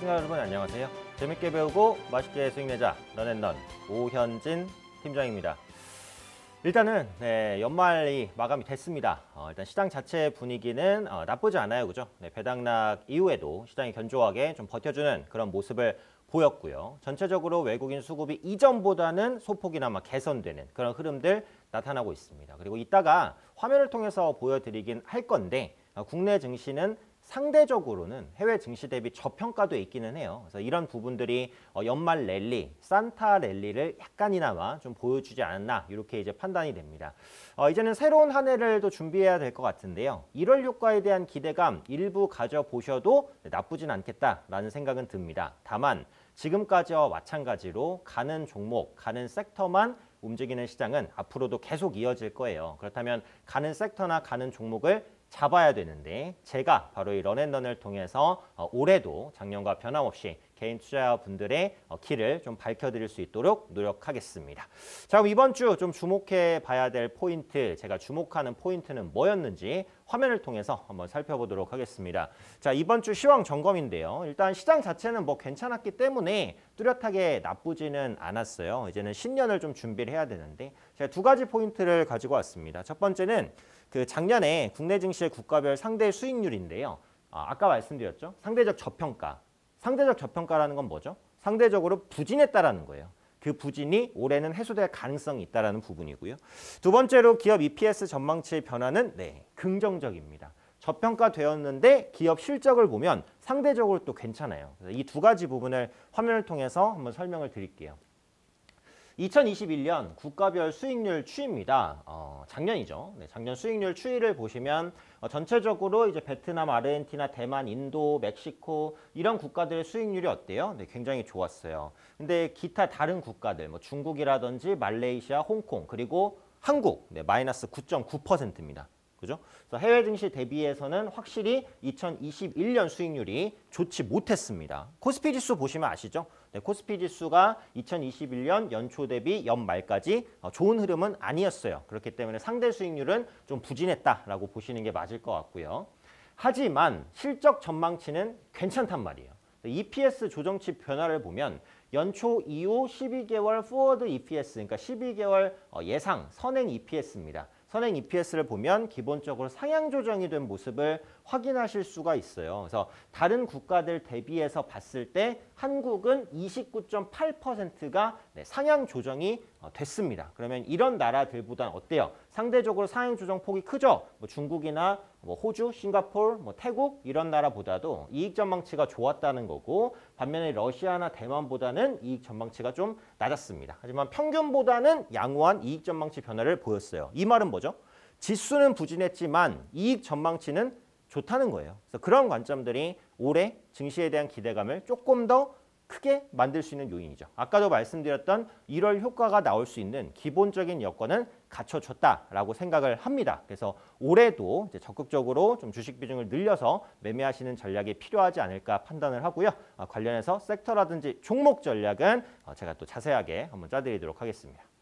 시청자 여러분 안녕하세요. 재밌게 배우고 맛있게 수익 내자 런앤런 오현진 팀장입니다. 일단은 연말이 마감이 됐습니다. 일단 시장 자체 분위기는 나쁘지 않아요, 그죠? 배당락 이후에도 시장이 견조하게 좀 버텨주는 그런 모습을 보였고요. 전체적으로 외국인 수급이 이전보다는 소폭이나마 개선되는 그런 흐름들 나타나고 있습니다. 그리고 이따가 화면을 통해서 보여드리긴 할 건데 국내 증시는 상대적으로는 해외 증시 대비 저평가도 있기는 해요. 그래서 이런 부분들이 연말 랠리, 산타 랠리를 약간이나마 좀 보여주지 않았나 이렇게 이제 판단이 됩니다. 이제는 새로운 한 해를 또 준비해야 될 것 같은데요. 1월 효과에 대한 기대감 일부 가져보셔도 나쁘진 않겠다라는 생각은 듭니다. 다만 지금까지와 마찬가지로 가는 종목, 가는 섹터만 움직이는 시장은 앞으로도 계속 이어질 거예요. 그렇다면 가는 섹터나 가는 종목을 잡아야 되는데 제가 바로 이 런앤런을 통해서 올해도 작년과 변함없이 개인 투자자분들의 길을 좀 밝혀드릴 수 있도록 노력하겠습니다. 자, 그럼 이번 주 좀 주목해 봐야 될 포인트, 제가 주목하는 포인트는 뭐였는지 화면을 통해서 한번 살펴보도록 하겠습니다. 자, 이번 주 시황 점검인데요. 일단 시장 자체는 뭐 괜찮았기 때문에 뚜렷하게 나쁘지는 않았어요. 이제는 신년을 좀 준비를 해야 되는데 제가 두 가지 포인트를 가지고 왔습니다. 첫 번째는 그 작년에 국내 증시의 국가별 상대 수익률인데요. 아까 말씀드렸죠. 상대적 저평가. 상대적 저평가라는 건 뭐죠? 상대적으로 부진했다라는 거예요. 그 부진이 올해는 해소될 가능성이 있다는 부분이고요. 두 번째로 기업 EPS 전망치의 변화는 긍정적입니다. 저평가되었는데 기업 실적을 보면 상대적으로 또 괜찮아요. 이 두 가지 부분을 화면을 통해서 한번 설명을 드릴게요. 2021년 국가별 수익률 추이입니다. 작년이죠. 작년 수익률 추이를 보시면 전체적으로 이제 베트남, 아르헨티나, 대만, 인도, 멕시코 이런 국가들의 수익률이 어때요? 굉장히 좋았어요. 근데 기타 다른 국가들, 뭐 중국이라든지 말레이시아, 홍콩 그리고 한국 마이너스 9.9%입니다. 그죠? 그래서 해외 증시 대비해서는 확실히 2021년 수익률이 좋지 못했습니다. 코스피 지수 보시면 아시죠? 코스피 지수가 2021년 연초 대비 연말까지 좋은 흐름은 아니었어요. 그렇기 때문에 상대 수익률은 좀 부진했다라고 보시는 게 맞을 것 같고요. 하지만 실적 전망치는 괜찮단 말이에요. EPS 조정치 변화를 보면 연초 이후 12개월 포워드 EPS, 그러니까 12개월 예상 선행 EPS입니다. 선행 EPS를 보면 기본적으로 상향 조정이 된 모습을 확인하실 수가 있어요. 그래서 다른 국가들 대비해서 봤을 때 한국은 29.8%가 상향 조정이 됐습니다. 그러면 이런 나라들보다는 어때요? 상대적으로 상향 조정 폭이 크죠? 뭐 중국이나 뭐 호주, 싱가포르, 뭐 태국 이런 나라보다도 이익 전망치가 좋았다는 거고 반면에 러시아나 대만보다는 이익 전망치가 좀 낮았습니다. 하지만 평균보다는 양호한 이익 전망치 변화를 보였어요. 이 말은 뭐죠? 지수는 부진했지만 이익 전망치는 좋다는 거예요. 그래서 그런 관점들이 올해 증시에 대한 기대감을 조금 더 크게 만들 수 있는 요인이죠. 아까도 말씀드렸던 1월 효과가 나올 수 있는 기본적인 여건은 갖춰졌다라고 생각을 합니다. 그래서 올해도 이제 적극적으로 좀 주식 비중을 늘려서 매매하시는 전략이 필요하지 않을까 판단을 하고요. 관련해서 섹터라든지 종목 전략은 제가 또 자세하게 한번 짜드리도록 하겠습니다.